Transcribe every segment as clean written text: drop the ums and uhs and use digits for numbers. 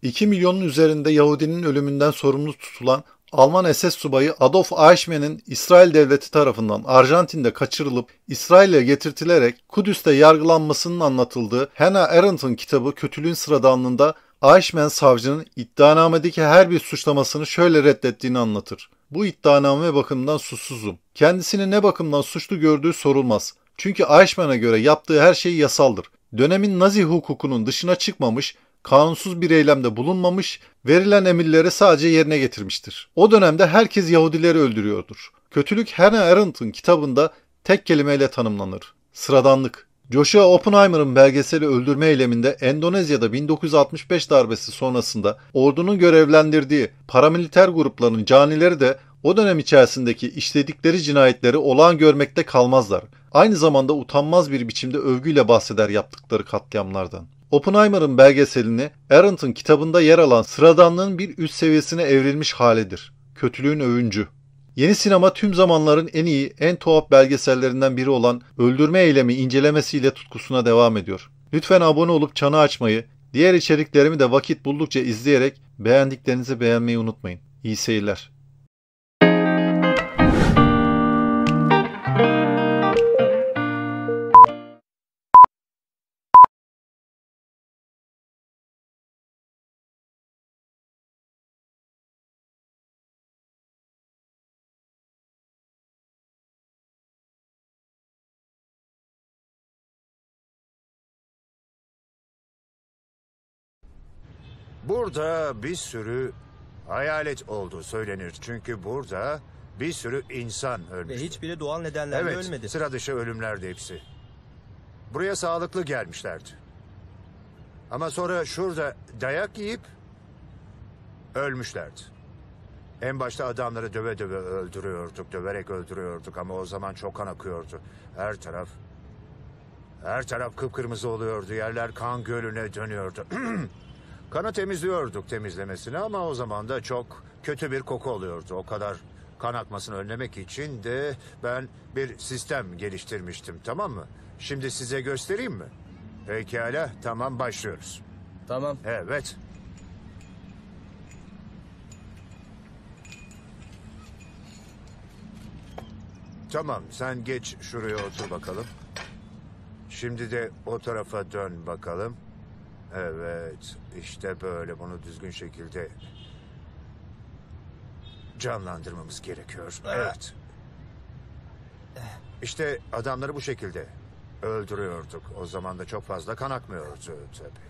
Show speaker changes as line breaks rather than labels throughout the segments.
2 milyonun üzerinde Yahudinin ölümünden sorumlu tutulan Alman SS subayı Adolf Eichmann'in İsrail devleti tarafından Arjantin'de kaçırılıp İsrail'e getirtilerek Kudüs'te yargılanmasının anlatıldığı Hannah Arendt'ın kitabı Kötülüğün Sıradanlığında Eichmann savcının iddianamedeki her bir suçlamasını şöyle reddettiğini anlatır. Bu iddianame bakımından suçsuzum. Kendisini ne bakımdan suçlu gördüğü sorulmaz. Çünkü Eichmann'a göre yaptığı her şey yasaldır. Dönemin Nazi hukukunun dışına çıkmamış, kanunsuz bir eylemde bulunmamış, verilen emirleri sadece yerine getirmiştir. O dönemde herkes Yahudileri öldürüyordur. Kötülük Hannah Arendt'ın kitabında tek kelimeyle tanımlanır. Sıradanlık. Joshua Oppenheimer'ın belgeseli Öldürme Eyleminde Endonezya'da 1965 darbesi sonrasında ordunun görevlendirdiği paramiliter grupların canileri de o dönem içerisindeki işledikleri cinayetleri olağan görmekte kalmazlar. Aynı zamanda utanmaz bir biçimde övgüyle bahseder yaptıkları katliamlardan. Oppenheimer'ın belgeselini Arendt'ın kitabında yer alan sıradanlığın bir üst seviyesine evrilmiş halidir. Kötülüğün övüncü. Yeni sinema tüm zamanların en iyi, en tuhaf belgesellerinden biri olan Öldürme Eylemi incelemesiyle tutkusuna devam ediyor. Lütfen abone olup çanı açmayı, diğer içeriklerimi de vakit buldukça izleyerek beğendiklerinizi beğenmeyi unutmayın. İyi seyirler.
Burada bir sürü hayalet olduğu söylenir. Çünkü burada bir sürü insan ölmüş.
Ve hiçbiri doğal nedenlerle
Evet,
ölmedi.
sıra dışı ölümlerdi hepsi. Buraya sağlıklı gelmişlerdi. Ama sonra şurada dayak yiyip ölmüşlerdi. En başta adamları döve döve öldürüyorduk, döverek öldürüyorduk ama o zaman çok kan akıyordu. Her taraf kıpkırmızı oluyordu, yerler kan gölüne dönüyordu. Kanı temizliyorduk temizlemesini ama o zaman da çok kötü bir koku oluyordu. O kadar kan akmasını önlemek için de ben bir sistem geliştirmiştim, tamam mı? Şimdi size göstereyim mi? Pekala, tamam, başlıyoruz.
Tamam.
Evet. Tamam, sen geç şuraya otur bakalım. Şimdi de o tarafa dön bakalım. Evet, işte böyle bunu düzgün şekilde canlandırmamız gerekiyor. Evet. İşte adamları bu şekilde öldürüyorduk. O zaman da çok fazla kan akmıyordu tabii.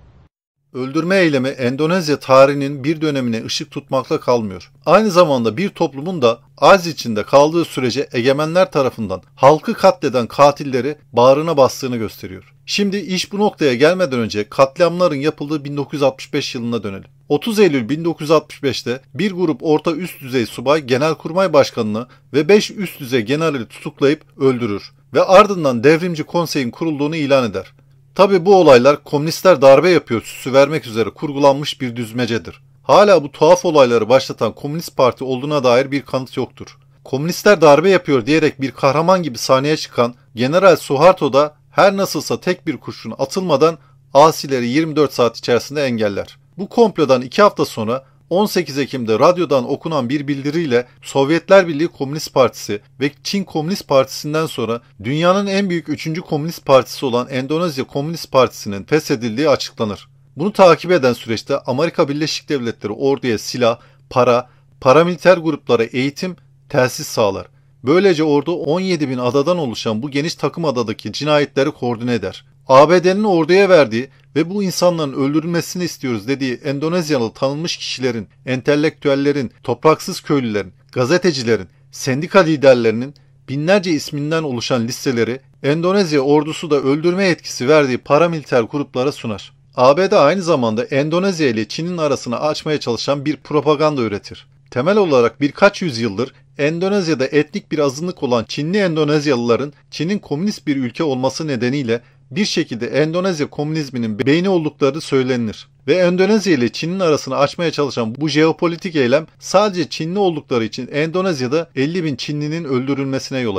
Öldürme eylemi Endonezya tarihinin bir dönemine ışık tutmakla kalmıyor. Aynı zamanda bir toplumun da az içinde kaldığı sürece egemenler tarafından halkı katleden katilleri bağrına bastığını gösteriyor. Şimdi iş bu noktaya gelmeden önce katliamların yapıldığı 1965 yılına dönelim. 30 Eylül 1965'te bir grup orta üst düzey subay Genelkurmay Başkanı'nı ve 5 üst düzey generali tutuklayıp öldürür ve ardından devrimci konseyin kurulduğunu ilan eder. Tabi bu olaylar komünistler darbe yapıyor süsü vermek üzere kurgulanmış bir düzmecedir. Hala bu tuhaf olayları başlatan Komünist Parti olduğuna dair bir kanıt yoktur. Komünistler darbe yapıyor diyerek bir kahraman gibi sahneye çıkan General Suharto da her nasılsa tek bir kurşun atılmadan asileri 24 saat içerisinde engeller. Bu komplodan 2 hafta sonra 18 Ekim'de radyodan okunan bir bildiriyle Sovyetler Birliği Komünist Partisi ve Çin Komünist Partisi'nden sonra dünyanın en büyük 3. Komünist Partisi olan Endonezya Komünist Partisi'nin feshedildiği açıklanır. Bunu takip eden süreçte Amerika Birleşik Devletleri orduya silah, paramiliter gruplara eğitim, telsiz sağlar. Böylece ordu 17 bin adadan oluşan bu geniş takım adadaki cinayetleri koordine eder. ABD'nin orduya verdiği ve bu insanların öldürülmesini istiyoruz dediği Endonezyalı tanınmış kişilerin, entelektüellerin, topraksız köylülerin, gazetecilerin, sendika liderlerinin binlerce isminden oluşan listeleri Endonezya ordusu da öldürme etkisi verdiği paramiliter gruplara sunar. ABD aynı zamanda Endonezya ile Çin'in arasını açmaya çalışan bir propaganda üretir. Temel olarak birkaç yüzyıldır Endonezya'da etnik bir azınlık olan Çinli Endonezyalıların Çin'in komünist bir ülke olması nedeniyle bir şekilde Endonezya komünizminin beyni oldukları söylenir. Ve Endonezya ile Çin'in arasını açmaya çalışan bu jeopolitik eylem sadece Çinli oldukları için Endonezya'da 50 bin Çinlinin öldürülmesine yol açar.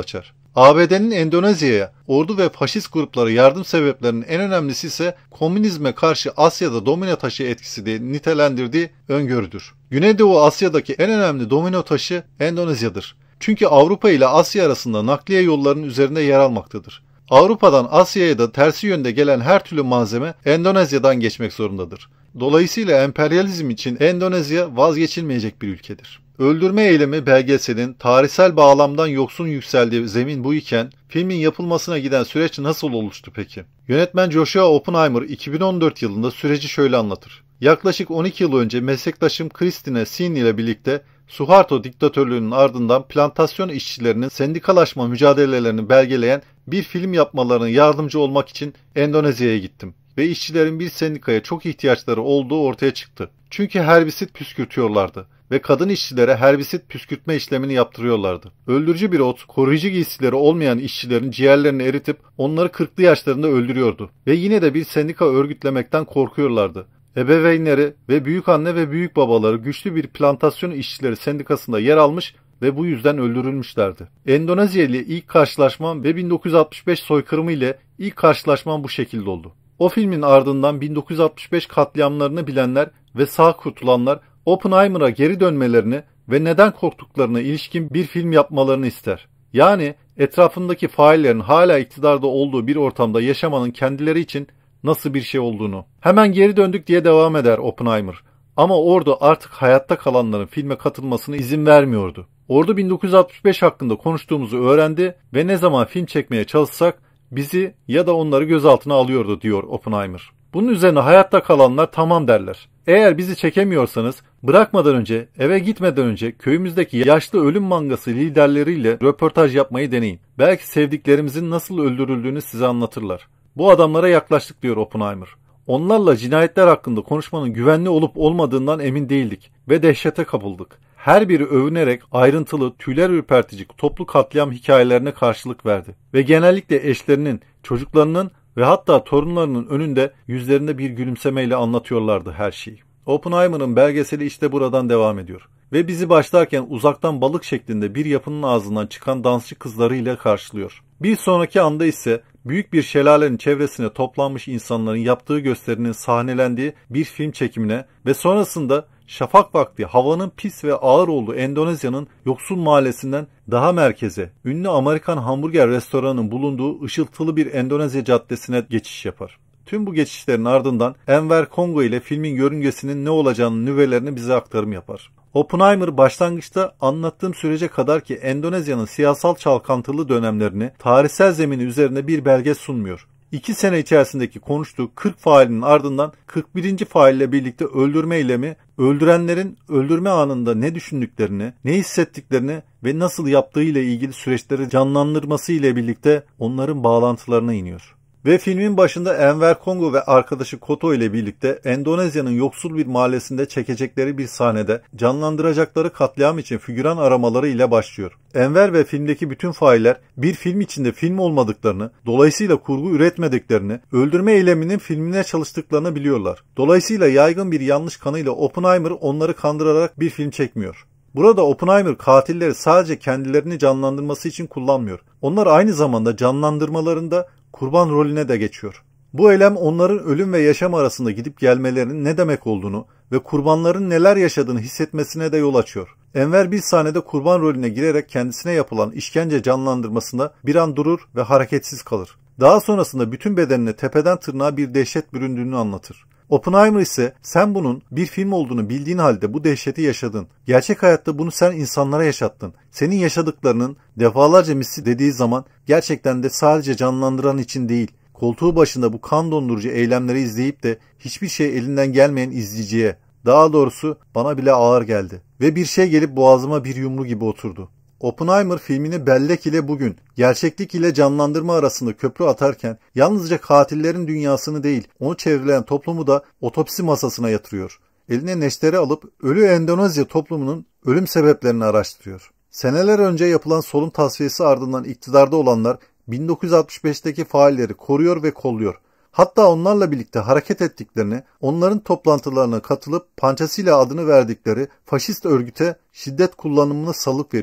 ABD'nin Endonezya'ya ordu ve faşist gruplara yardım sebeplerinin en önemlisi ise komünizme karşı Asya'da domino taşı etkisi diye nitelendirdiği öngörüdür. Güneydoğu Asya'daki en önemli domino taşı Endonezya'dır. Çünkü Avrupa ile Asya arasında nakliye yollarının üzerinde yer almaktadır. Avrupa'dan Asya'ya da tersi yönde gelen her türlü malzeme Endonezya'dan geçmek zorundadır. Dolayısıyla emperyalizm için Endonezya vazgeçilmeyecek bir ülkedir. Öldürme eylemi belgeselin tarihsel bağlamdan yoksun yükseldiği zemin bu iken filmin yapılmasına giden süreç nasıl oluştu peki? Yönetmen Joshua Oppenheimer 2014 yılında süreci şöyle anlatır. Yaklaşık 12 yıl önce meslektaşım Christine Sin ile birlikte Suharto diktatörlüğünün ardından plantasyon işçilerinin sendikalaşma mücadelelerini belgeleyen bir film yapmalarına yardımcı olmak için Endonezya'ya gittim. Ve işçilerin bir sendikaya çok ihtiyaçları olduğu ortaya çıktı. Çünkü herbisit püskürtüyorlardı ve kadın işçilere herbisit püskürtme işlemini yaptırıyorlardı. Öldürücü bir ot, koruyucu giysileri olmayan işçilerin ciğerlerini eritip onları 40'lı yaşlarında öldürüyordu. Ve yine de bir sendika örgütlemekten korkuyorlardı. Ebeveynleri ve büyükanne ve büyükbabaları güçlü bir plantasyon işçileri sendikasında yer almış ve bu yüzden öldürülmüşlerdi. Endonezya ile ilk karşılaşmam ve 1965 soykırımı ile ilk karşılaşmam bu şekilde oldu. O filmin ardından 1965 katliamlarını bilenler ve sağ kurtulanlar Oppenheimer'a geri dönmelerini ve neden korktuklarına ilişkin bir film yapmalarını ister. Yani etrafındaki faillerin hala iktidarda olduğu bir ortamda yaşamanın kendileri için nasıl bir şey olduğunu. Hemen geri döndük diye devam eder Oppenheimer. Ama ordu artık hayatta kalanların filme katılmasına izin vermiyordu. Ordu 1965 hakkında konuştuğumuzu öğrendi ve ne zaman film çekmeye çalışsak bizi ya da onları gözaltına alıyordu diyor Oppenheimer. Bunun üzerine hayatta kalanlar tamam derler. Eğer bizi çekemiyorsanız bırakmadan önce, eve gitmeden önce köyümüzdeki yaşlı ölüm mangası liderleriyle röportaj yapmayı deneyin. Belki sevdiklerimizin nasıl öldürüldüğünü size anlatırlar. Bu adamlara yaklaştık diyor Oppenheimer. Onlarla cinayetler hakkında konuşmanın güvenli olup olmadığından emin değildik ve dehşete kapıldık. Her biri övünerek ayrıntılı, tüyler ürpertici toplu katliam hikayelerine karşılık verdi. Ve genellikle eşlerinin, çocuklarının ve hatta torunlarının önünde yüzlerinde bir gülümsemeyle anlatıyorlardı her şeyi. Oppenheimer'ın belgeseli işte buradan devam ediyor. Ve bizi başlarken uzaktan balık şeklinde bir yapının ağzından çıkan dansçı kızlarıyla karşılıyor. Bir sonraki anda ise büyük bir şelalenin çevresine toplanmış insanların yaptığı gösterinin sahnelendiği bir film çekimine ve sonrasında şafak vakti havanın pis ve ağır olduğu Endonezya'nın yoksul mahallesinden daha merkeze, ünlü Amerikan hamburger restoranının bulunduğu ışıltılı bir Endonezya caddesine geçiş yapar. Tüm bu geçişlerin ardından Enver Kongo ile filmin yörüngesinin ne olacağının nüvelerini bize aktarım yapar. Oppenheimer başlangıçta anlattığım sürece kadar ki Endonezya'nın siyasal çalkantılı dönemlerini tarihsel zemini üzerine bir belge sunmuyor. 2 sene içerisindeki konuştuğu 40 failin ardından 41. faille birlikte öldürme eylemi, öldürenlerin öldürme anında ne düşündüklerini, ne hissettiklerini ve nasıl yaptığı ile ilgili süreçleri canlandırması ile birlikte onların bağlantılarına iniyor. Ve filmin başında Enver Kongo ve arkadaşı Koto ile birlikte Endonezya'nın yoksul bir mahallesinde çekecekleri bir sahnede canlandıracakları katliam için figüran aramaları ile başlıyor. Enver ve filmdeki bütün failler bir film içinde film olmadıklarını, dolayısıyla kurgu üretmediklerini, öldürme eyleminin filmine çalıştıklarını biliyorlar. Dolayısıyla yaygın bir yanlış kanıyla Oppenheimer onları kandırarak bir film çekmiyor. Burada Oppenheimer katilleri sadece kendilerini canlandırması için kullanmıyor. Onlar aynı zamanda canlandırmalarında kurban rolüne de geçiyor. Bu eylem onların ölüm ve yaşam arasında gidip gelmelerinin ne demek olduğunu ve kurbanların neler yaşadığını hissetmesine de yol açıyor. Enver bir sahnede kurban rolüne girerek kendisine yapılan işkence canlandırmasında bir an durur ve hareketsiz kalır. Daha sonrasında bütün bedenine tepeden tırnağa bir dehşet büründüğünü anlatır. Oppenheimer ise sen bunun bir film olduğunu bildiğin halde bu dehşeti yaşadın. Gerçek hayatta bunu sen insanlara yaşattın. Senin yaşadıklarının defalarca misli dediği zaman gerçekten de sadece canlandıran için değil, koltuğu başında bu kan dondurucu eylemleri izleyip de hiçbir şey elinden gelmeyen izleyiciye, daha doğrusu bana bile ağır geldi. Ve bir şey gelip boğazıma bir yumru gibi oturdu. Oppenheimer filmini bellek ile bugün, gerçeklik ile canlandırma arasında köprü atarken yalnızca katillerin dünyasını değil, onu çevrilen toplumu da otopsi masasına yatırıyor. Eline neşteri alıp ölü Endonezya toplumunun ölüm sebeplerini araştırıyor. Seneler önce yapılan solun tasfiyesi ardından iktidarda olanlar 1965'teki failleri koruyor ve kolluyor. Hatta onlarla birlikte hareket ettiklerini, onların toplantılarına katılıp Pancasila adını verdikleri faşist örgüte şiddet kullanımına salık veriyor.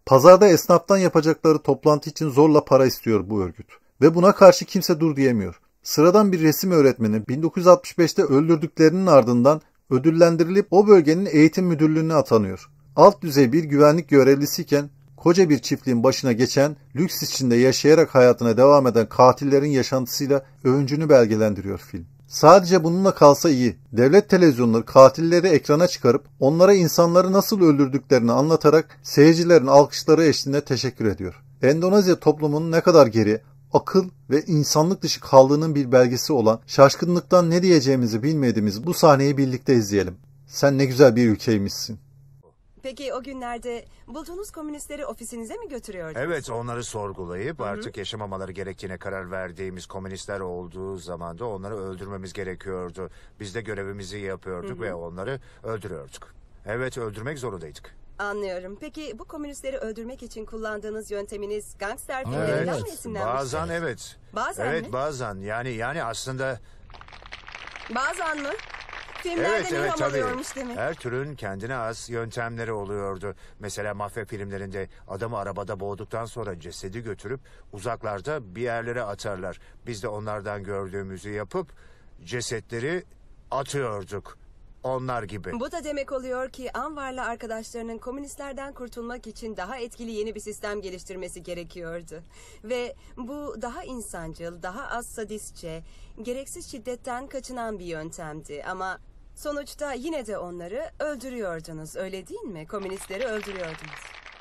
Pazarda esnaftan yapacakları toplantı için zorla para istiyor bu örgüt. Ve buna karşı kimse dur diyemiyor. Sıradan bir resim öğretmeni 1965'te öldürdüklerinin ardından ödüllendirilip o bölgenin eğitim müdürlüğüne atanıyor. Alt düzey bir güvenlik görevlisiyken koca bir çiftliğin başına geçen, lüks içinde yaşayarak hayatına devam eden katillerin yaşantısıyla övüncünü belgelendiriyor film. Sadece bununla kalsa iyi. Devlet televizyonları katilleri ekrana çıkarıp onlara insanları nasıl öldürdüklerini anlatarak seyircilerin alkışları eşliğinde teşekkür ediyor. Endonezya toplumunun ne kadar geri, akıl ve insanlık dışı kaldığının bir belgesi olan, şaşkınlıktan ne diyeceğimizi bilmediğimiz bu sahneyi birlikte izleyelim. Sen ne güzel bir ülkeymişsin.
Peki o günlerde bulduğunuz komünistleri ofisinize mi götürüyordunuz?
Evet, onları sorgulayıp artık yaşamamaları gerektiğine karar verdiğimiz komünistler olduğu zaman da onları öldürmemiz gerekiyordu. Biz de görevimizi yapıyorduk ve onları öldürüyorduk. Evet, öldürmek zorundaydık.
Anlıyorum. Peki bu komünistleri öldürmek için kullandığınız yönteminiz gangster filmlerinden mi esinlenmiş?
Bazen evet.
Bazen
evet,
mi?
bazen. Yani aslında
Bazen mi? Filmlerden ilham
tabii.
alıyormuş demek.
Her türün kendine has yöntemleri oluyordu. Mesela mafya filmlerinde adamı arabada boğduktan sonra cesedi götürüp uzaklarda bir yerlere atarlar. Biz de onlardan gördüğümüzü yapıp cesetleri atıyorduk. Onlar gibi.
Bu da demek oluyor ki Anvar'la arkadaşlarının komünistlerden kurtulmak için daha etkili yeni bir sistem geliştirmesi gerekiyordu. Ve bu daha insancıl, daha az sadistçe, gereksiz şiddetten kaçınan bir yöntemdi. Ama sonuçta yine de onları öldürüyordunuz, öyle değil mi? Komünistleri öldürüyordunuz.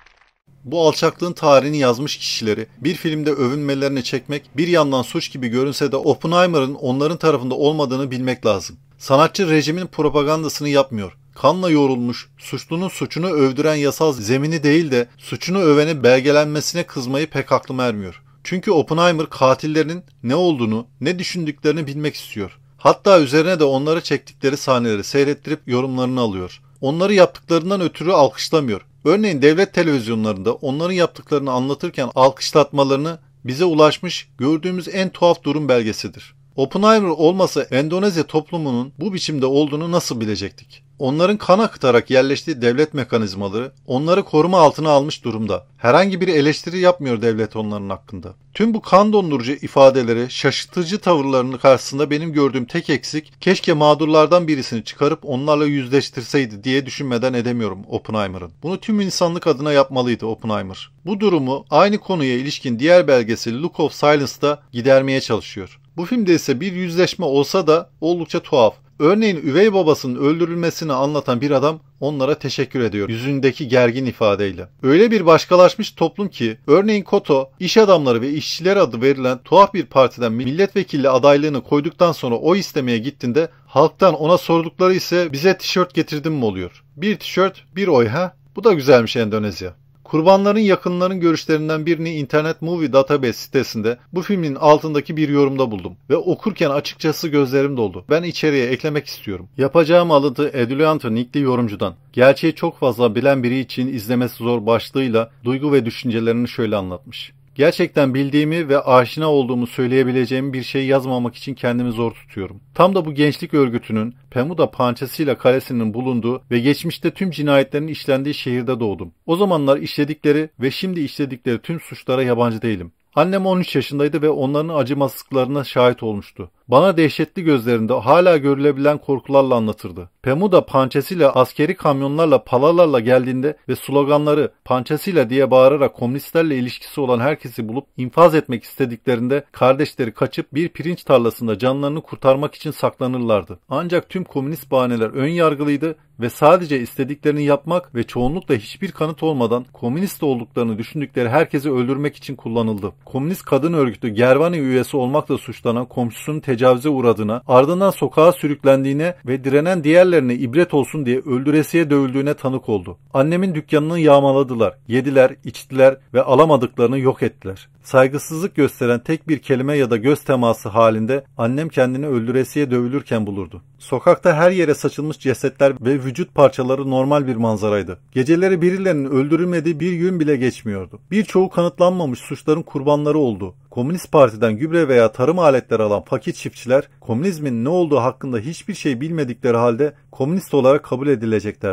Bu alçaklığın tarihini yazmış kişileri bir filmde övünmelerini çekmek bir yandan suç gibi görünse de Oppenheimer'ın onların tarafında olmadığını bilmek lazım. Sanatçı rejimin propagandasını yapmıyor. Kanla yoğrulmuş, suçlunun suçunu övdüren yasal zemini değil de suçunu öveni belgelenmesine kızmayı pek aklıma ermiyor. Çünkü Oppenheimer katillerinin ne olduğunu, ne düşündüklerini bilmek istiyor. Hatta üzerine de onları çektikleri sahneleri seyrettirip yorumlarını alıyor. Onları yaptıklarından ötürü alkışlamıyor. Örneğin devlet televizyonlarında onların yaptıklarını anlatırken alkışlatmalarını bize ulaşmış gördüğümüz en tuhaf durum belgesidir. Oppenheimer olmasa Endonezya toplumunun bu biçimde olduğunu nasıl bilecektik? Onların kan akıtarak yerleştiği devlet mekanizmaları onları koruma altına almış durumda. Herhangi bir eleştiri yapmıyor devlet onların hakkında. Tüm bu kan dondurucu ifadeleri, şaşırtıcı tavırlarının karşısında benim gördüğüm tek eksik, keşke mağdurlardan birisini çıkarıp onlarla yüzleştirseydi diye düşünmeden edemiyorum Oppenheimer'ın. Bunu tüm insanlık adına yapmalıydı Oppenheimer. Bu durumu aynı konuya ilişkin diğer belgesel Look of Silence'da gidermeye çalışıyor. Bu filmde ise bir yüzleşme olsa da oldukça tuhaf. Örneğin üvey babasının öldürülmesini anlatan bir adam onlara teşekkür ediyor yüzündeki gergin ifadeyle. Öyle bir başkalaşmış toplum ki örneğin Koto iş adamları ve işçiler adı verilen tuhaf bir partiden milletvekili adaylığını koyduktan sonra oy istemeye gittiğinde halktan ona sordukları ise bize tişört getirdin mi oluyor. Bir tişört bir oy ha? Bu da güzelmiş Endonezya. Kurbanların yakınlarının görüşlerinden birini Internet Movie Database sitesinde bu filmin altındaki bir yorumda buldum ve okurken açıkçası gözlerim doldu. Ben içeriye eklemek istiyorum. Yapacağım alıntı Edulianto Nickli yorumcudan. Gerçeği çok fazla bilen biri için izlemesi zor başlığıyla duygu ve düşüncelerini şöyle anlatmış. Gerçekten bildiğimi ve aşina olduğumu söyleyebileceğim bir şey yazmamak için kendimi zor tutuyorum. Tam da bu gençlik örgütünün Pemuda Pançasıyla kalesinin bulunduğu ve geçmişte tüm cinayetlerin işlendiği şehirde doğdum. O zamanlar işledikleri ve şimdi işledikleri tüm suçlara yabancı değilim. Annem 13 yaşındaydı ve onların acımasızlıklarına şahit olmuştu. Bana dehşetli gözlerinde hala görülebilen korkularla anlatırdı. Pemuda pançasıyla askeri kamyonlarla palalarla geldiğinde ve sloganları pançasıyla diye bağırarak komünistlerle ilişkisi olan herkesi bulup infaz etmek istediklerinde kardeşleri kaçıp bir pirinç tarlasında canlarını kurtarmak için saklanırlardı. Ancak tüm komünist bahaneler ön yargılıydı ve sadece istediklerini yapmak ve çoğunlukla hiçbir kanıt olmadan komünist olduklarını düşündükleri herkesi öldürmek için kullanıldı. Komünist kadın örgütü Gervani üyesi olmakla suçlanan komşusunun tecavüze uğradığına, ardından sokağa sürüklendiğine ve direnen diğerlerine ibret olsun diye öldüresiye dövüldüğüne tanık oldu. Annemin dükkanını yağmaladılar, yediler, içtiler ve alamadıklarını yok ettiler. Saygısızlık gösteren tek bir kelime ya da göz teması halinde annem kendini öldüresiye dövülürken bulurdu. Sokakta her yere saçılmış cesetler ve vücut parçaları normal bir manzaraydı. Geceleri birilerinin öldürülmediği bir gün bile geçmiyordu. Birçoğu kanıtlanmamış suçların kurbanları oldu. Komünist Parti'den gübre veya tarım aletleri alan fakir çiftçiler, komünizmin ne olduğu hakkında hiçbir şey bilmedikleri halde komünist olarak kabul edileceklerdi.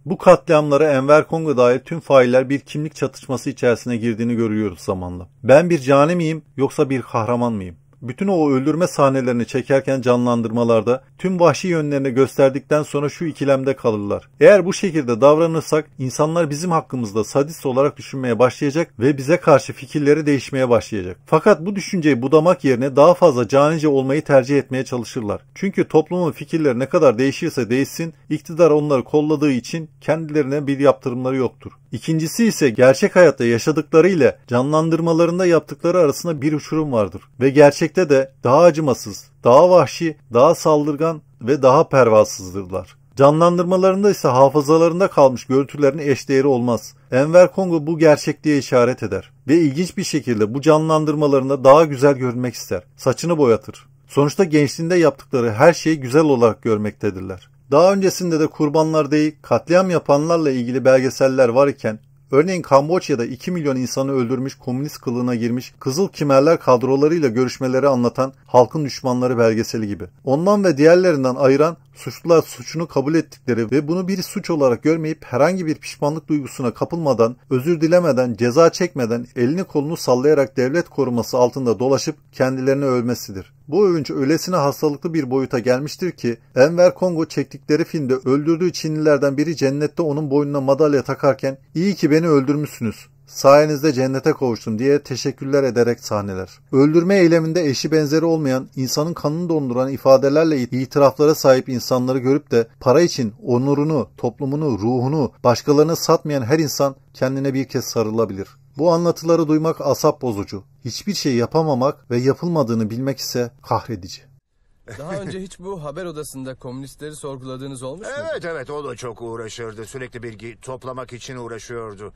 Bu katliamlara Enver Kongo dair tüm failler bir kimlik çatışması içerisine girdiğini görüyoruz zamanla. Ben bir cani miyim yoksa bir kahraman mıyım? Bütün o öldürme sahnelerini çekerken canlandırmalarda tüm vahşi yönlerini gösterdikten sonra şu ikilemde kalırlar. Eğer bu şekilde davranırsak insanlar bizim hakkımızda sadist olarak düşünmeye başlayacak ve bize karşı fikirleri değişmeye başlayacak. Fakat bu düşünceyi budamak yerine daha fazla canice olmayı tercih etmeye çalışırlar. Çünkü toplumun fikirleri ne kadar değişirse değişsin, iktidar onları kolladığı için kendilerine bir yaptırımları yoktur. İkincisi ise gerçek hayatta yaşadıkları ile canlandırmalarında yaptıkları arasında bir uçurum vardır. Ve gerçekte de daha acımasız, daha vahşi, daha saldırgan ve daha pervasızdırlar. Canlandırmalarında ise hafızalarında kalmış görüntülerin eşdeğeri olmaz. Enver Kongo bu gerçekliğe işaret eder. Ve ilginç bir şekilde bu canlandırmalarında daha güzel görünmek ister. Saçını boyatır. Sonuçta gençliğinde yaptıkları her şeyi güzel olarak görmektedirler. Daha öncesinde de kurbanlar değil, katliam yapanlarla ilgili belgeseller var iken, örneğin Kamboçya'da 2 milyon insanı öldürmüş komünist kılığına girmiş Kızıl Kimerler kadrolarıyla görüşmeleri anlatan Halkın Düşmanları belgeseli gibi. Ondan ve diğerlerinden ayıran suçlular suçunu kabul ettikleri ve bunu bir suç olarak görmeyip herhangi bir pişmanlık duygusuna kapılmadan, özür dilemeden, ceza çekmeden elini kolunu sallayarak devlet koruması altında dolaşıp kendilerini övmesidir. Bu övünç öylesine hastalıklı bir boyuta gelmiştir ki Enver Kongo çektikleri filmde öldürdüğü Çinlilerden biri cennette onun boynuna madalya takarken "İyi ki beni öldürmüşsünüz. Sayenizde cennete kavuştum" diye teşekkürler ederek sahneler. Öldürme eyleminde eşi benzeri olmayan, insanın kanını donduran ifadelerle itiraflara sahip insanları görüp de para için onurunu, toplumunu, ruhunu başkalarına satmayan her insan kendine bir kez sarılabilir. Bu anlatıları duymak asap bozucu. Hiçbir şey yapamamak ve yapılmadığını bilmek ise kahredici.
Daha önce hiç bu haber odasında komünistleri sorguladığınız olmuş mu?
Evet, o da çok uğraşırdı. Sürekli bilgi toplamak için uğraşıyordu.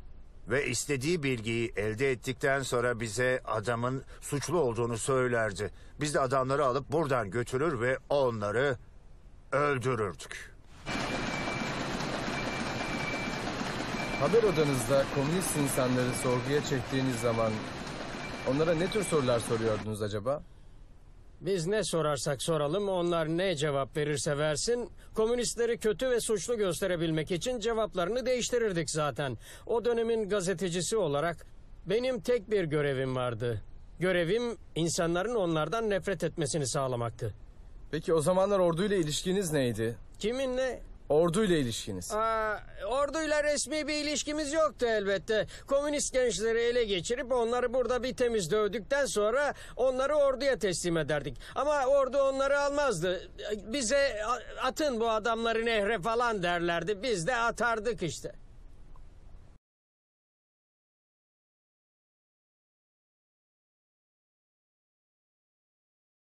Ve istediği bilgiyi elde ettikten sonra bize adamın suçlu olduğunu söylerdi. Biz de adamları alıp buradan götürür ve onları öldürürdük.
Haber odanızda komünist insanları sorguya çektiğiniz zaman onlara ne tür sorular soruyordunuz acaba?
Biz ne sorarsak soralım, onlar ne cevap verirse versin, komünistleri kötü ve suçlu gösterebilmek için cevaplarını değiştirirdik zaten. O dönemin gazetecisi olarak benim tek bir görevim vardı. Görevim insanların onlardan nefret etmesini sağlamaktı.
Peki o zamanlar orduyla ilişkiniz neydi?
Kiminle?
Orduyla ilişkiniz.
Orduyla resmi bir ilişkimiz yoktu elbette. Komünist gençleri ele geçirip onları burada bir temiz dövdükten sonra onları orduya teslim ederdik. Ama ordu onları almazdı. Bize atın bu adamları nehre falan derlerdi. Biz de atardık işte.